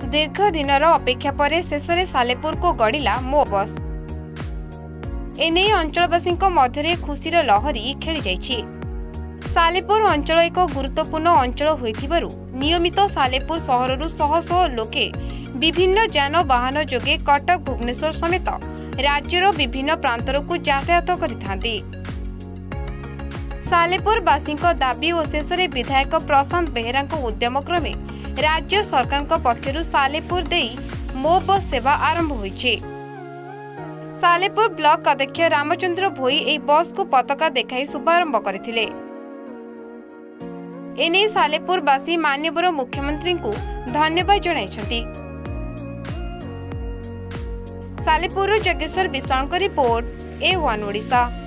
दीर्घ दिनर अपेक्षा पर शेष में सालेपुर को गड़िला मो बस। एने अंचलवासी मध्य खुशीर लहरी खेली जाइछि। सालेपुर अंचल एक गुरुत्वपूर्ण अंचल होइथिबारु नियमित सालेपुर सहररु शह शह लोके विभिन्न जानवाहन जोगे कटक भुवनेश्वर समेत राज्यर विभिन्न प्रांतरकु यातायात करिथांती। सालेपुर वासी दाबी और शेष में विधायक प्रशांत बेहेरा उद्यम क्रमे राज्य सरकार पक्षरु सालेपुर देई मो बस सेवा आरंभ होइछि। सालेपुर ब्लॉक अध्यक्ष रामचंद्र भोई एई बस को पताका देखाई शुभारंभ करथिले। एने सालेपुर वासी माननीय मुख्यमंत्री को धन्यवाद जणाइछंती। Salepur Jageshwar Biswal report A1 Odisha.